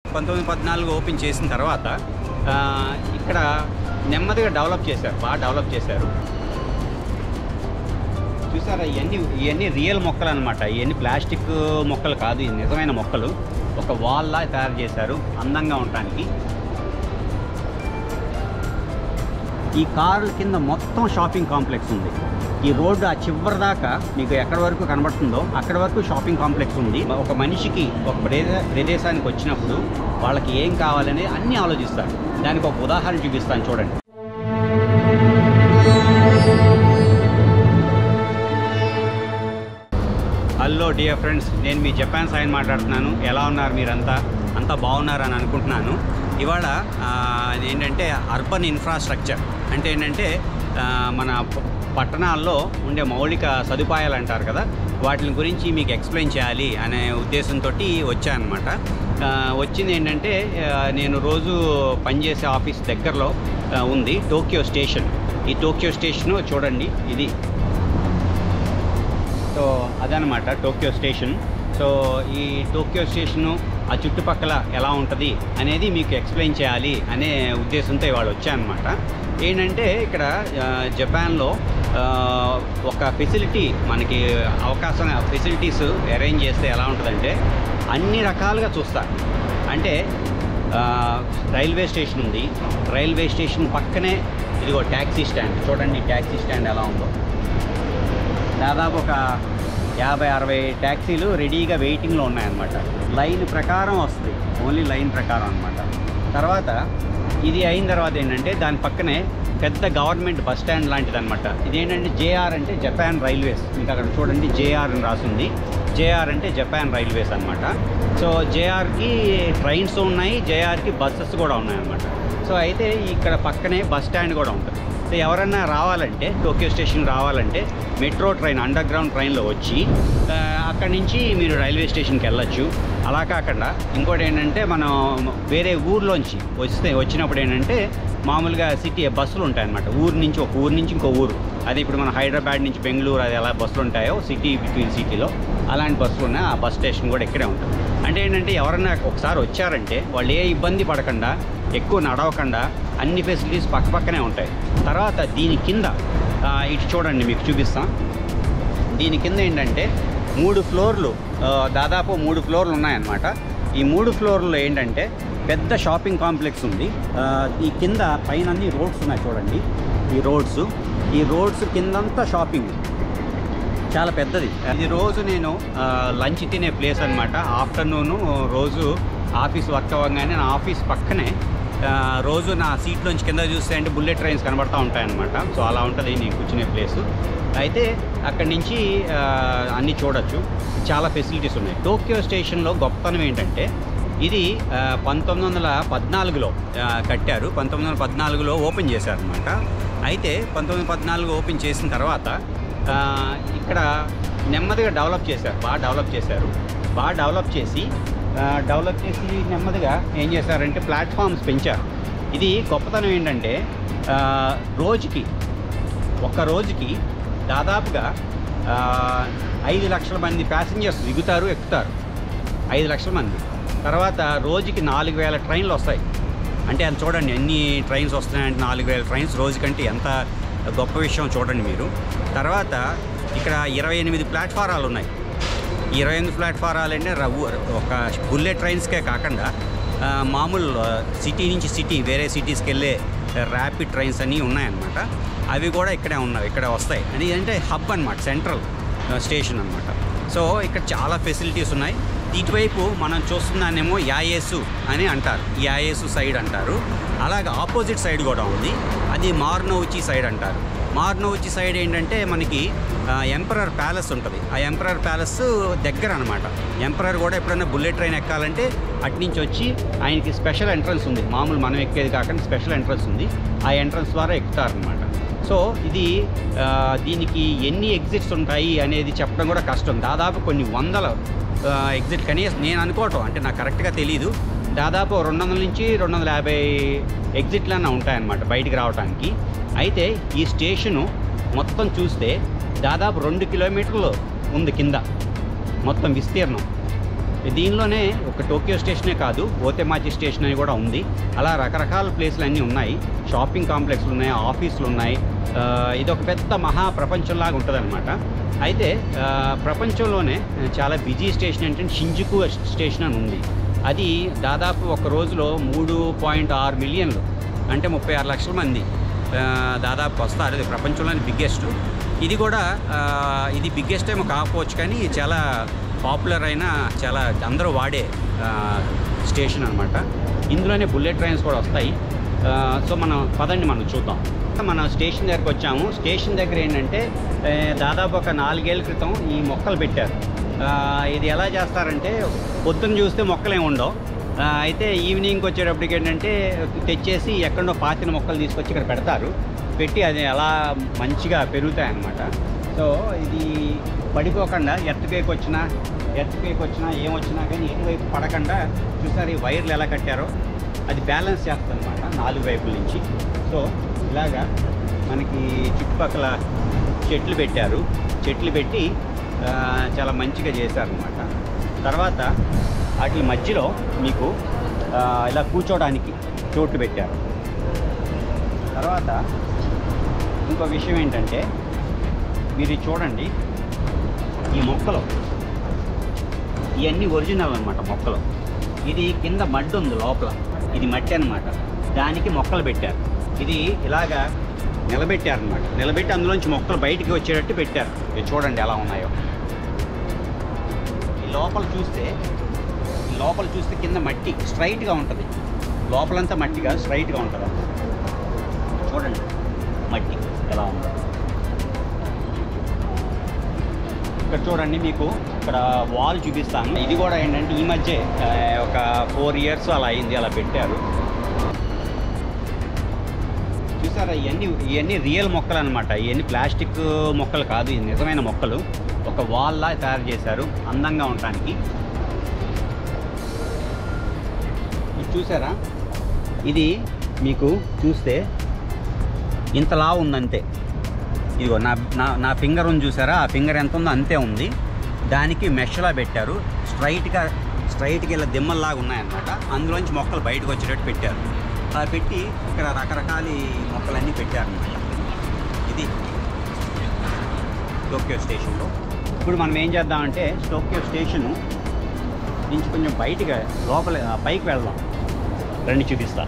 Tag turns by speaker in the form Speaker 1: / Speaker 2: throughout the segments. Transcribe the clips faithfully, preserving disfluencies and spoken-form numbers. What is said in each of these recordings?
Speaker 1: పంతొమ్మిది పద్నాలుగు ఓపెన్ చేసిన తర్వాత ఇక్కడ నెమ్మదిగా డెవలప్ చేశారు, బాగా డెవలప్ చేశారు. చూసారా, ఇవన్నీ ఇవన్నీ రియల్ మొక్కలు అనమాట. ఇవన్నీ ప్లాస్టిక్ మొక్కలు కాదు, ఇది నిజమైన మొక్కలు. ఒక వాల్లా తయారు చేశారు అందంగా ఉండటానికి. ఈ కారు కింద మొత్తం షాపింగ్ కాంప్లెక్స్ ఉంది. ఈ రోడ్డు ఆ చివరి దాకా మీకు ఎక్కడి వరకు కనబడుతుందో అక్కడి వరకు షాపింగ్ కాంప్లెక్స్ ఉంది. ఒక మనిషికి ఒక ప్రదేశానికి వచ్చినప్పుడు వాళ్ళకి ఏం కావాలనేది అన్నీ ఆలోచిస్తారు. దానికి ఒక ఉదాహరణ చూపిస్తాను చూడండి. హలో డియర్ ఫ్రెండ్స్, నేను మీ జపాన్ సాయిని మాట్లాడుతున్నాను. ఎలా ఉన్నారు మీరంతా? అంతా బాగున్నారని అనుకుంటున్నాను. ఇవాళ ఏంటంటే అర్బన్ ఇన్ఫ్రాస్ట్రక్చర్ అంటే ఏంటంటే మన పట్టణాల్లో ఉండే మౌలిక సదుపాయాలు అంటారు కదా, వాటి గురించి మీకు ఎక్స్ప్లెయిన్ చేయాలి అనే ఉద్దేశంతో వచ్చానమాట. వచ్చింది ఏంటంటే నేను రోజు పనిచేసే ఆఫీస్ దగ్గరలో ఉంది టోక్యో స్టేషన్. ఈ టోక్యో స్టేషను చూడండి, ఇది సో అదనమాట టోక్యో స్టేషన్. సో ఈ టోక్యో స్టేషను ఆ చుట్టుపక్కల ఎలా ఉంటుంది అనేది మీకు ఎక్స్ప్లెయిన్ చేయాలి అనే ఉద్దేశంతో ఇవాళ వచ్చానమాట. ఏంటంటే ఇక్కడ జపాన్లో ఒక ఫెసిలిటీ మనకి అవకాశం ఫెసిలిటీస్ అరేంజ్ చేస్తే ఎలా ఉంటుందంటే అన్ని రకాలుగా చూస్తారు. అంటే రైల్వే స్టేషన్ ఉంది, రైల్వే స్టేషన్ పక్కనే ఇదిగో ట్యాక్సీ స్టాండ్. చూడండి ట్యాక్సీ స్టాండ్ ఎలా ఉందో. దాదాపు ఒక యాభై అరవై ట్యాక్సీలు రెడీగా వెయిటింగ్లో ఉన్నాయన్నమాట. లైన్ ప్రకారం వస్తుంది, ఓన్లీ లైన్ ప్రకారం అనమాట. తర్వాత ఇది అయిన తర్వాత ఏంటంటే దాని పక్కనే పెద్ద గవర్నమెంట్ బస్ స్టాండ్ లాంటిది అనమాట. ఇదేంటంటే జేఆర్ అంటే జపాన్ రైల్వేస్. ఇంకా అక్కడ చూడండి జేఆర్ అని రాసింది. జేఆర్ అంటే జపాన్ రైల్వేస్ అనమాట. సో జేఆర్కి ట్రైన్స్ ఉన్నాయి, జేఆర్కి బస్సెస్ కూడా ఉన్నాయన్నమాట. సో అయితే ఇక్కడ పక్కనే బస్ స్టాండ్ కూడా ఉంటుంది. సో ఎవరన్నా రావాలంటే టోక్యో స్టేషన్ రావాలంటే మెట్రో ట్రైన్ అండర్ గ్రౌండ్ ట్రైన్లో వచ్చి అక్కడి నుంచి మీరు రైల్వే స్టేషన్కి వెళ్ళొచ్చు. అలా కాకుండా ఇంకోటి ఏంటంటే మనం వేరే ఊర్లోంచి వస్తే వచ్చినప్పుడు ఏంటంటే మామూలుగా సిటీ బస్సులు ఉంటాయన్నమాట. ఊరు నుంచి ఒక ఊరు నుంచి ఇంకో ఊరు, అది ఇప్పుడు మన హైదరాబాద్ నుంచి బెంగళూరు అది ఎలా బస్సులు ఉంటాయో సిటీ బిట్వీన్ సిటీలో అలాంటి బస్సులు ఉన్నాయి. ఆ బస్ స్టేషన్ కూడా ఇక్కడే ఉంటుంది. అంటే ఏంటంటే ఎవరన్నా ఒకసారి వచ్చారంటే వాళ్ళు ఏ ఇబ్బంది పడకుండా ఎక్కువ నడవకుండా అన్ని ఫెసిలిటీస్ పక్క పక్కనే ఉంటాయి. తర్వాత దీని కింద ఇటు చూడండి, మీకు చూపిస్తాం. దీని కింద ఏంటంటే మూడు ఫ్లోర్లు, దాదాపు మూడు ఫ్లోర్లు ఉన్నాయన్నమాట. ఈ మూడు ఫ్లోర్లో ఏంటంటే పెద్ద షాపింగ్ కాంప్లెక్స్ ఉంది. ఈ కింద పైన అన్ని రోడ్స్ ఉన్నాయి చూడండి. ఈ రోడ్స్ ఈ రోడ్స్ కిందంతా షాపింగ్ చాలా పెద్దది. ఇది రోజు నేను లంచ్ తినే ప్లేస్ అనమాట. ఆఫ్టర్నూను రోజు ఆఫీస్ వర్క్ అవ్వగానే నా ఆఫీస్ పక్కనే రోజు నా సీట్లోంచి కింద చూస్తే అంటే బుల్లెట్ ట్రైన్స్ కనబడుతూ ఉంటాయన్నమాట. సో అలా ఉంటుంది నేను కూర్చునే ప్లేసు. అయితే అక్కడి నుంచి అన్నీ చూడొచ్చు, చాలా ఫెసిలిటీస్ ఉన్నాయి. టోక్యో స్టేషన్లో గొప్పతనం ఏంటంటే ఇది పంతొమ్మిది వందల పద్నాలుగులో కట్టారు. పంతొమ్మిది వందల పద్నాలుగులో ఓపెన్ చేశారనమాట. అయితే పంతొమ్మిది పద్నాలుగు ఓపెన్ చేసిన తర్వాత ఇక్కడ నెమ్మదిగా డెవలప్ చేశారు, బాగా డెవలప్ చేశారు. బాగా డెవలప్ చేసి డెవలప్ చేసి నెమ్మదిగా ఏం చేశారంటే ప్లాట్ఫామ్స్ పెంచారు. ఇది గొప్పతనం ఏంటంటే రోజుకి ఒక్క రోజుకి దాదాపుగా ఐదు లక్షల మంది ప్యాసింజర్స్ దిగుతారు ఎక్కుతారు, ఐదు లక్షల మంది. తర్వాత రోజుకి నాలుగు వేల ట్రైన్లు వస్తాయి. అంటే అది చూడండి ఎన్ని ట్రైన్స్ వస్తున్నాయంటే నాలుగు వేల ట్రైన్స్ రోజుకంటే ఎంత గొప్ప విషయం చూడండి మీరు. తర్వాత ఇక్కడ ఇరవై ఎనిమిది ప్లాట్ఫారాలు ఉన్నాయి. ఇరవై ఎనిమిది ప్లాట్ఫారాలు అంటే ఒక బుల్లెట్ ట్రైన్స్కే కాకుండా మామూలు సిటీ నుంచి సిటీ వేరే సిటీస్కి వెళ్ళే ర్యాపిడ్ ట్రైన్స్ అన్నీ ఉన్నాయన్నమాట. అవి కూడా ఇక్కడే ఉన్నాయి, ఇక్కడ వస్తాయి. అని అంటే హబ్ అనమాట, సెంట్రల్ స్టేషన్ అనమాట. సో ఇక్కడ చాలా ఫెసిలిటీస్ ఉన్నాయి. ఇటువైపు మనం చూస్తున్నానేమో యాయేసు అని అంటారు, యాయేసు సైడ్ అంటారు. అలాగే ఆపోజిట్ సైడ్ కూడా ఉంది, అది మార్నోవుచి సైడ్ అంటారు. మార్నోవుచి సైడ్ ఏంటంటే మనకి ఎంపరర్ ప్యాలెస్ ఉంటుంది. ఆ ఎంపరర్ ప్యాలెస్ దగ్గర అనమాట. ఎంపరర్ కూడా ఎప్పుడైనా బుల్లెట్ ట్రైన్ ఎక్కాలంటే అట్నుంచి వచ్చి ఆయనకి స్పెషల్ ఎంట్రన్స్ ఉంది, మామూలు మనం ఎక్కేది కాకుండా స్పెషల్ ఎంట్రన్స్ ఉంది. ఆ ఎంట్రన్స్ ద్వారా ఎక్కుతారనమాట. సో ఇది దీనికి ఎన్ని ఎగ్జిట్స్ ఉంటాయి అనేది చెప్పడం కూడా కష్టం. దాదాపు కొన్ని వందల ఎగ్జిట్ కనీసం నేను అనుకోవటం, అంటే నాకు కరెక్ట్గా తెలీదు, దాదాపు రెండు వందల నుంచి రెండు వందల యాభై ఎగ్జిట్లన్నా ఉంటాయన్నమాట బయటికి రావడానికి. అయితే ఈ స్టేషను మొత్తం చూస్తే దాదాపు రెండు కిలోమీటర్లు ఉంది కింద మొత్తం విస్తీర్ణం. దీనిలోనే ఒక టోక్యో స్టేషనే కాదు, ఓతెమాచి స్టేషన్ అని కూడా ఉంది. అలా రకరకాల ప్లేస్లు అన్నీ ఉన్నాయి. షాపింగ్ కాంప్లెక్స్లు ఉన్నాయి, ఆఫీసులు ఉన్నాయి. ఇది ఒక పెద్ద మహా ప్రపంచంలాగా ఉంటుందన్నమాట. అయితే ప్రపంచంలోనే చాలా బిజీ స్టేషన్ ఏంటంటే షింజుకు స్టేషన్ అని ఉంది. అది దాదాపు ఒక రోజులో మూడు పాయింట్ ఆరు మిలియన్లు అంటే ముప్పై ఆరు లక్షల మంది దాదాపు వస్తారు. ఇది ప్రపంచంలోని బిగ్గెస్ట్. ఇది కూడా ఇది బిగ్గెస్ట్ ఏమో కాకపోవచ్చు, కానీ చాలా పాపులర్ అయిన చాలా అందరూ వాడే స్టేషన్ అనమాట. ఇందులోనే బుల్లెట్ ట్రైన్స్ కూడా వస్తాయి. సో మనం పదండి మనం చూద్దాం. మన స్టేషన్ దగ్గరకు వచ్చాము. స్టేషన్ దగ్గర ఏంటంటే దాదాపు ఒక నాలుగేళ్ల క్రితం ఈ మొక్కలు పెట్టారు. ఇది ఎలా చేస్తారంటే పొద్దున్న చూస్తే మొక్కలేమి ఉండవు. అయితే ఈవినింగ్కి వచ్చేటప్పటికి ఏంటంటే తెచ్చేసి ఎక్కడో పాతిన మొక్కలు తీసుకొచ్చి ఇక్కడ పెడతారు. పెట్టి అది అలా మంచిగా పెరుగుతాయి అన్నమాట. సో ఇది పడిపోకుండా ఎర్త్క్వేక్ వచ్చినా ఎర్త్క్వేక్ వచ్చినా ఏమొచ్చినా కానీ ఎటువైపు పడకుండా చూసారు ఈ వైర్లు ఎలా కట్టారో అది బ్యాలెన్స్ చేస్తుంది అన్నమాట నాలుగు వైపుల నుంచి. సో ఇలాగా మనకి చుట్టుపక్కల చెట్లు పెట్టారు. చెట్లు పెట్టి చాలా మంచిగా చేశారనమాట. తర్వాత వాటి మధ్యలో మీకు ఇలా కూర్చోడానికి చోట్లు పెట్టారు. తర్వాత ఇంకో విషయం ఏంటంటే మీరు చూడండి, ఈ మొక్కలు ఇవన్నీ ఒరిజినల్ అనమాట మొక్కలు. ఇది కింద మడ్డి ఉంది లోపల, ఇది మట్టి అనమాట. దానికి మొక్కలు పెట్టారు. ఇది ఇలాగా నిలబెట్టారనమాట. నిలబెట్టి అందులోంచి మొక్కలు బయటికి వచ్చేటట్టు పెట్టారు. ఇది చూడండి ఎలా ఉన్నాయో. ఈ లోపల చూస్తే ఈ లోపల చూస్తే కింద మట్టి స్ట్రైట్గా ఉంటుంది. లోపలంతా మట్టిగా స్ట్రైట్గా ఉంటుంది. చూడండి మట్టి ఎలా ఉంది. ఇక్కడ చూడండి, మీకు ఇక్కడ వాల్ చూపిస్తాను. ఇది కూడా ఏంటంటే ఈ మధ్య ఒక ఫోర్ ఇయర్స్ అలా అయింది, అలా పెట్టారు. చూసారా, ఇవన్నీ ఇవన్నీ రియల్ మొక్కలు అనమాట. ఇవన్నీ ప్లాస్టిక్ మొక్కలు కాదు, ఇది నిజమైన మొక్కలు. ఒక వాల్లా తయారు చేశారు అందంగా ఉండటానికి. చూసారా, ఇది మీకు చూస్తే ఇంతలా ఉందంతే. ఇదిగో నా నా నా ఫింగర్ ఉంది చూసారా, ఆ ఫింగర్ ఎంత ఉందో అంతే ఉంది. దానికి మెష్లా పెట్టారు. స్ట్రైట్గా స్ట్రైట్గా ఇలా దిమ్మల్లాగా ఉన్నాయన్నమాట. అందులోంచి మొక్కలు బయటకు వచ్చేటట్టు పెట్టారు. అలా పెట్టి ఇక్కడ రకరకాల మొక్కలన్నీ పెట్టారన్నమాట. ఇది టోక్యో స్టేషన్లో. ఇప్పుడు మనం ఏం చేద్దామంటే టోక్యో స్టేషను నుంచి కొంచెం బయటగా లోపల పైకి వెళ్దాం. రండి చూపిస్తా.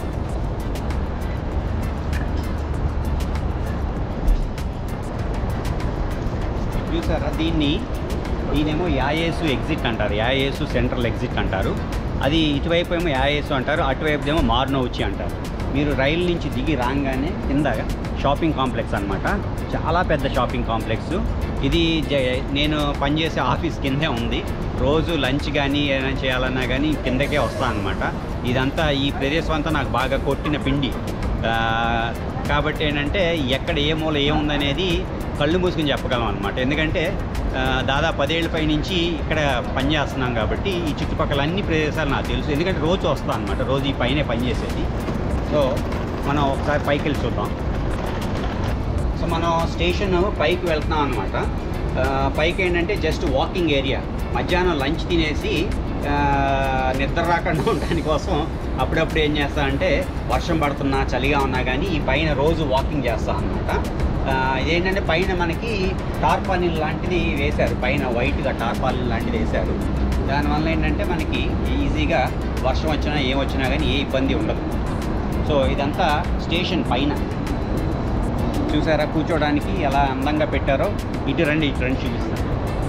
Speaker 1: చూసారా, దీన్ని దీనేమో యాయేసు ఎగ్జిట్ అంటారు. యాయేసు సెంట్రల్ ఎగ్జిట్ అంటారు. అది ఇటువైపు ఏమో యాయేసు అంటారు, అటువైపు ఏమో మార్నోవుచి అంటారు. మీరు రైలు నుంచి దిగి రాగానే కింద షాపింగ్ కాంప్లెక్స్ అనమాట. చాలా పెద్ద షాపింగ్ కాంప్లెక్స్ ఇది. నేను పనిచేసే ఆఫీస్ కిందే ఉంది. రోజు లంచ్ కానీ ఏదైనా చేయాలన్నా కానీ కిందకే వస్తాను అనమాట. ఇదంతా ఈ ప్రదేశం అంతా నాకు బాగా కొట్టిన పిండి కాబట్టి ఏంటంటే ఎక్కడ ఏ మూల ఏముందనేది కళ్ళు మూసుకుని చెప్పగలం అనమాట. ఎందుకంటే దాదాపు పదేళ్ళ పై నుంచి ఇక్కడ పనిచేస్తున్నాం కాబట్టి ఈ చుట్టుపక్కల అన్ని ప్రదేశాలు నాకు తెలుసు. ఎందుకంటే రోజు వస్తాను అనమాట, రోజు ఈ పైనే పనిచేసేది. సో మనం ఒకసారి పైకి వెళ్ళి చూద్దాం. సో మనం స్టేషన్ పైకి వెళ్తున్నాం అనమాట. పైకి ఏంటంటే జస్ట్ వాకింగ్ ఏరియా. మధ్యాహ్నం లంచ్ తినేసి నిద్ర రాకుండా ఉండడానికి కోసం అప్పుడప్పుడు ఏం చేస్తా అంటే వర్షం పడుతున్నా చలిగా ఉన్నా కానీ ఈ పైన రోజు వాకింగ్ చేస్తాను అనమాట. ఇదేంటంటే పైన మనకి టార్పాలిన్ లాంటిది వేశారు. పైన వైట్గా టార్పాలిన్ లాంటిది వేశారు. దానివల్ల ఏంటంటే మనకి ఈజీగా వర్షం వచ్చినా ఏం వచ్చినా కానీ ఏ ఇబ్బంది ఉండదు. సో ఇదంతా స్టేషన్ పైన. చూసారా కూర్చోడానికి ఎలా అందంగా పెట్టారో. ఇటు రండి, ఇటు రండి చూపిస్తాను.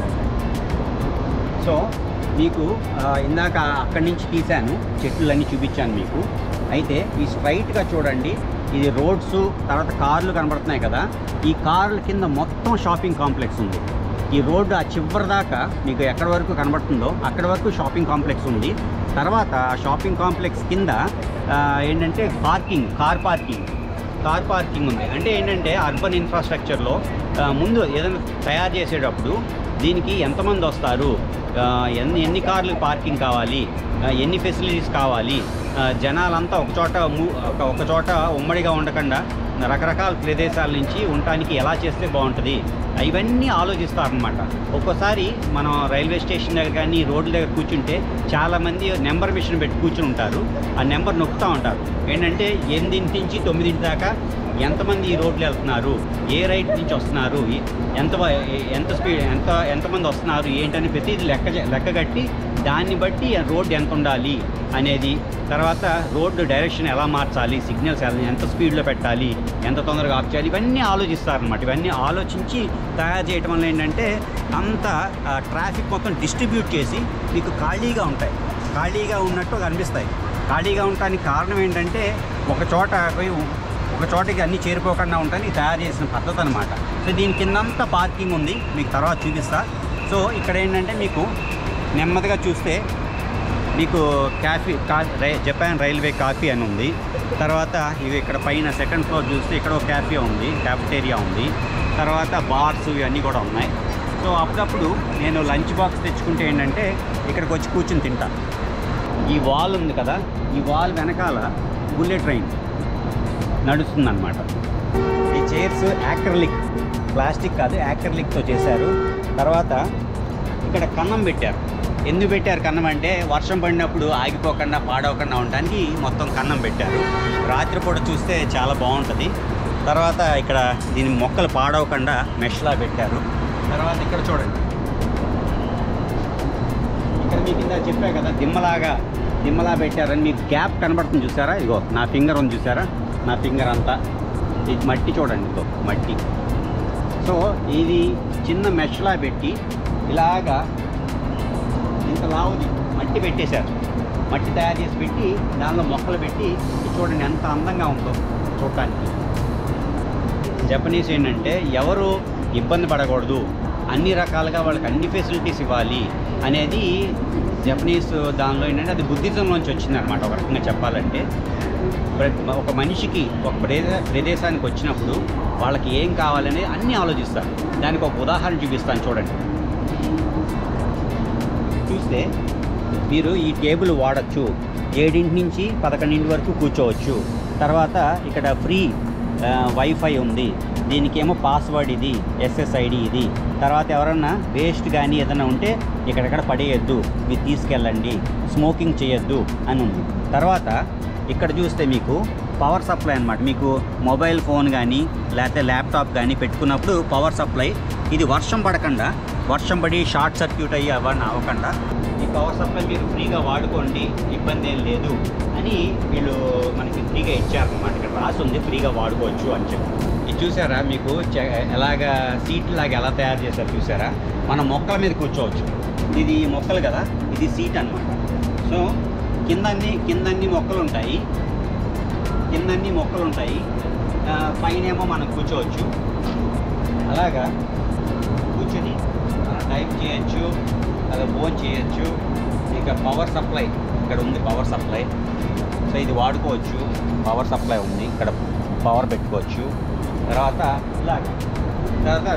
Speaker 1: సో మీకు ఇందాక అక్కడి నుంచి తీశాను, చెట్లన్నీ చూపించాను మీకు. అయితే ఈ స్ట్రైట్గా చూడండి, ఇది రోడ్స్, తర్వాత కార్లు కనబడుతున్నాయి కదా. ఈ కార్ల కింద మొత్తం షాపింగ్ కాంప్లెక్స్ ఉంది. ఈ రోడ్డు ఆ చివరి దాకా మీకు ఎక్కడి వరకు కనబడుతుందో అక్కడి వరకు షాపింగ్ కాంప్లెక్స్ ఉంది. తర్వాత ఆ షాపింగ్ కాంప్లెక్స్ కింద ఏంటంటే parking, car parking car parking ఉంది. అంటే ఏంటంటే అర్బన్ ఇన్ఫ్రాస్ట్రక్చర్లో ముందు ఏదైనా తయారు చేసేటప్పుడు దీనికి ఎంతమంది వస్తారు, ఎన్ని ఎన్ని కార్లు పార్కింగ్ కావాలి, ఎన్ని ఫెసిలిటీస్ కావాలి, జనాలంతా ఒక చోట ఒక చోట ఉమ్మడిగా ఉండకుండా రకరకాల ప్రదేశాల నుంచి ఉండటానికి ఎలా చేస్తే బాగుంటుంది ఇవన్నీ ఆలోచిస్తారనమాట. ఒక్కోసారి మనం రైల్వే స్టేషన్ దగ్గర కానీ రోడ్ల దగ్గర కూర్చుంటే చాలామంది నెంబర్ మిషన్ పెట్టి కూర్చుని ఉంటారు. ఆ నెంబర్ నొక్కుతూ ఉంటారు. ఏంటంటే ఎనిమిదింటి నుంచి తొమ్మిదింటి దాకా ఎంతమంది ఈ రోడ్లు వెళ్తున్నారు, ఏ రైట్ నుంచి వస్తున్నారు, ఎంత ఎంత స్పీడ్ ఎంత ఎంతమంది వస్తున్నారు ఏంటని ప్రతిదీ లెక్క లెక్క కట్టి దాన్ని బట్టి రోడ్డు ఎంత ఉండాలి అనేది, తర్వాత రోడ్డు డైరెక్షన్ ఎలా మార్చాలి, సిగ్నల్స్ ఎంత స్పీడ్లో పెట్టాలి, ఎంత తొందరగా ఆఫ్ చేయాలి, ఇవన్నీ ఆలోచిస్తారనమాట. ఇవన్నీ ఆలోచించి తయారు చేయడం వల్ల ఏంటంటే అంత ట్రాఫిక్ మొత్తం డిస్ట్రిబ్యూట్ చేసి మీకు ఖాళీగా ఉంటాయి, ఖాళీగా ఉన్నట్టు కనిపిస్తాయి. ఖాళీగా ఉండటానికి కారణం ఏంటంటే ఒక చోట పోయి ఒక చోటకి అన్నీ చేరిపోకుండా ఉంటాయని తయారు చేసిన పద్ధతి అనమాట. సో దీని కిందంతా పార్కింగ్ ఉంది, మీకు తర్వాత చూపిస్తా. సో ఇక్కడ ఏంటంటే మీకు నెమ్మదిగా చూస్తే మీకు కాఫీ కా జపాన్ రైల్వే కాఫీ అని ఉంది. తర్వాత ఇవి ఇక్కడ పైన సెకండ్ ఫ్లోర్ చూస్తే ఇక్కడ ఒక క్యాఫే ఉంది, క్యాఫెటేరియా ఉంది. తర్వాత బార్స్ ఇవన్నీ కూడా ఉన్నాయి. సో అప్పుడప్పుడు నేను లంచ్ బాక్స్ తెచ్చుకుంటే ఏంటంటే ఇక్కడికి వచ్చి కూర్చుని తింటా. ఈ వాల్ ఉంది కదా, ఈ వాల్ వెనకాల బుల్లెట్ ట్రైన్ నడుస్తుందన్నమాట. ఈ చైర్స్ యాక్రిలిక్, ప్లాస్టిక్ కాదు యాక్రిలిక్తో చేశారు. తర్వాత ఇక్కడ కన్నం పెట్టారు. ఎందుకు పెట్టారు కన్నం అంటే వర్షం పడినప్పుడు ఆగిపోకుండా పాడవకుండా ఉండడానికి మొత్తం కన్నం పెట్టారు. రాత్రిపూట చూస్తే చాలా బాగుంటుంది. తర్వాత ఇక్కడ దీని మొక్కలు పాడవకుండా మెష్లా పెట్టారు. తర్వాత ఇక్కడ చూడండి, ఇక్కడ మీకు కింద చెప్పా కదా దిమ్మలాగా దిమ్మలా పెట్టారని మీకు గ్యాప్ కనబడుతుంది చూసారా, ఇగో నా ఫింగర్ ఉంది చూసారా, నా ఫింగర్ అంతా ఇది మట్టి చూడండి, ఇగో మట్టి. సో ఇది చిన్న మెష్లా పెట్టి ఇలాగా ఇంత లావుది మట్టి పెట్టేశారు. మట్టి తయారు చేసి పెట్టి దానిలో మొక్కలు పెట్టి చూడండి ఎంత అందంగా ఉందో చూడటానికి. జపనీస్ ఏంటంటే ఎవరు ఇబ్బంది పడకూడదు, అన్ని రకాలుగా వాళ్ళకి అన్ని ఫెసిలిటీస్ ఇవ్వాలి అనేది జపనీస్ దానిలో ఏంటంటే అది బుద్ధిజంలోంచి వచ్చిందనమాట. ఒక రకంగా చెప్పాలంటే ఒక మనిషికి ఒక ప్రదేశ ప్రదేశానికి వచ్చినప్పుడు వాళ్ళకి ఏం కావాలనేది అన్నీ ఆలోచిస్తారు. దానికి ఒక ఉదాహరణ చూపిస్తాను చూడండి. చూస్తే మీరు ఈ టేబుల్ వాడచ్చు, ఏడింటి నుంచి పదకొండింటి వరకు కూర్చోవచ్చు. తర్వాత ఇక్కడ ఫ్రీ వైఫై ఉంది, దీనికేమో పాస్వర్డ్ ఇది, ఎస్ఎస్ఐడి ఇది. తర్వాత ఎవరన్నా వేస్ట్ కానీ ఏదైనా ఉంటే ఇక్కడెక్కడ పడేయద్దు, మీరు తీసుకెళ్ళండి, స్మోకింగ్ చేయొద్దు అని ఉంది. తర్వాత ఇక్కడ చూస్తే మీకు పవర్ సప్లై అనమాట. మీకు మొబైల్ ఫోన్ కానీ లేకపోతే ల్యాప్టాప్ కానీ పెట్టుకున్నప్పుడు పవర్ సప్లై ఇది వర్షం పడకుండా, వర్షం పడి షార్ట్ సర్క్యూట్ అయ్యి అవన్నీ అవ్వకుండా ఈ పవర్ సప్లై మీరు ఫ్రీగా వాడుకోండి, ఇబ్బంది ఏం లేదు అని వీళ్ళు మనకి ఫ్రీగా ఇచ్చారనమాట. ఇక్కడ రాసి ఉంది ఫ్రీగా వాడుకోవచ్చు అని చెప్పి. ఇది చూసారా మీకు ఎలాగా సీట్ లాగా ఎలా తయారు చేశారు చూసారా. మనం మొక్కల మీద కూర్చోవచ్చు. ఇది మొక్కలు కదా, ఇది సీట్ అనమాట. సో కిందన్ని కిందన్ని మొక్కలు ఉంటాయి, కిందన్ని మొక్కలు ఉంటాయి పైనేమో మనం కూర్చోవచ్చు. అలాగా కూర్చొని టైప్ చేయొచ్చు, అలా ఫోన్ చేయొచ్చు. ఇక పవర్ సప్లై ఇక్కడ ఉంది, పవర్ సప్లై. సో ఇది వాడుకోవచ్చు, పవర్ సప్లై ఉంది, ఇక్కడ పవర్ పెట్టుకోవచ్చు. తర్వాత ఇలాగ తర్వాత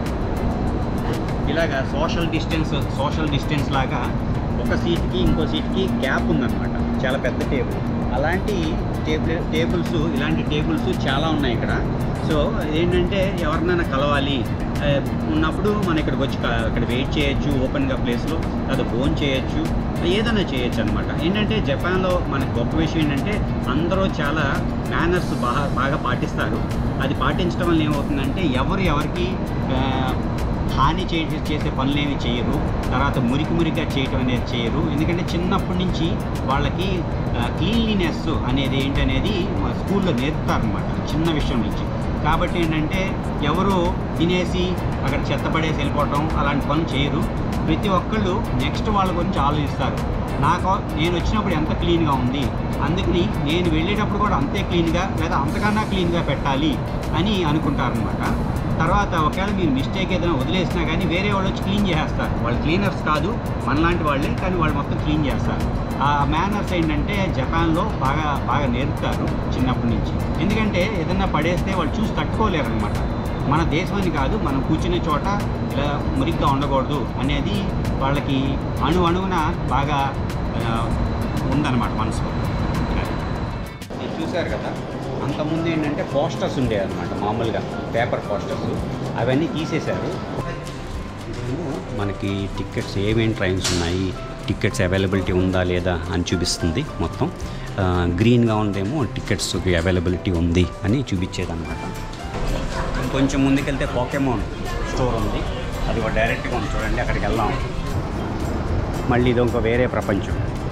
Speaker 1: ఇలాగ సోషల్ డిస్టెన్స్ సోషల్ డిస్టెన్స్ లాగా ఒక సీట్కి ఇంకో సీట్కి గ్యాప్ ఉందన్నమాట. చాలా పెద్ద టేబుల్. అలాంటి టేబుల్ టేబుల్స్ ఇలాంటి టేబుల్స్ చాలా ఉన్నాయి ఇక్కడ. సో ఏంటంటే ఎవరినైనా కలవాలి ఉన్నప్పుడు మనం ఇక్కడికి వచ్చి ఇక్కడ వెయిట్ చేయొచ్చు ఓపెన్గా ప్లేస్లో, లేదా ఫోన్ చేయొచ్చు, ఏదైనా చేయొచ్చు అనమాట. ఏంటంటే జపాన్లో మనకు గొప్ప విషయం ఏంటంటే అందరూ చాలా మేనర్స్ బాగా బాగా పాటిస్తారు. అది పాటించడం వల్ల ఏమవుతుందంటే ఎవరు ఎవరికి హాని చే చేసే పనులు ఏమి చేయరు. తర్వాత మురికి మురికిగా చేయటం అనేది చేయరు. ఎందుకంటే చిన్నప్పటి నుంచి వాళ్ళకి క్లీన్లీనెస్ అనేది ఏంటనేది స్కూల్లో నేర్పుతారనమాట చిన్న విషయం నుంచి. కాబట్టి ఏంటంటే ఎవరు తినేసి అక్కడ చెత్త పడేసి వెళ్ళిపోవటం అలాంటి పనులు చేయరు. ప్రతి ఒక్కళ్ళు నెక్స్ట్ వాళ్ళ గురించి ఆలోచిస్తారు. నాకు నేను వచ్చినప్పుడు ఎంత క్లీన్గా ఉంది, అందుకని నేను వెళ్ళేటప్పుడు కూడా అంతే క్లీన్గా లేదా అంతకన్నా క్లీన్గా పెట్టాలి అని అనుకుంటారనమాట. తర్వాత ఒకవేళ మీరు మిస్టేక్ ఏదైనా వదిలేసినా కానీ వేరే వాళ్ళు వచ్చి క్లీన్ చేసేస్తారు. వాళ్ళు క్లీనర్స్ కాదు, మనలాంటి వాళ్ళే, కానీ వాళ్ళు మొత్తం క్లీన్ చేస్తారు. ఆ మేనర్స్ ఏంటంటే జపాన్లో బాగా బాగా నేర్పుతారు చిన్నప్పటి నుంచి. ఎందుకంటే ఏదైనా పడేస్తే వాళ్ళు చూసి తట్టుకోలేరు అనమాట. మన దేశం అని కాదు, మనం కూర్చునే చోట ఇలా మురిగ్గా ఉండకూడదు అనేది వాళ్ళకి అణు అణువున బాగా ఉందన్నమాట మనసులో. ఇది చూశారు కదా, అంతకుముందు ఏంటంటే పోస్టర్స్ ఉండేవి అనమాట, మామూలుగా పేపర్ పోస్టర్స్, అవన్నీ తీసేశారు. మనకి టికెట్స్ ఏమేమి ట్రైన్స్ ఉన్నాయి, టికెట్స్ అవైలబిలిటీ ఉందా లేదా అని చూపిస్తుంది మొత్తం. గ్రీన్గా ఉందేమో టికెట్స్కి అవైలబిలిటీ ఉంది అని చూపించేదన్నమాట. ఇంకొంచెం ముందుకెళ్తే పోకెమోన్ స్టోర్ ఉంది, అది డైరెక్ట్గా ఉంది చూడండి, అక్కడికి వెళ్దాం. మళ్ళీ ఇది ఇంకో వేరే ప్రపంచం.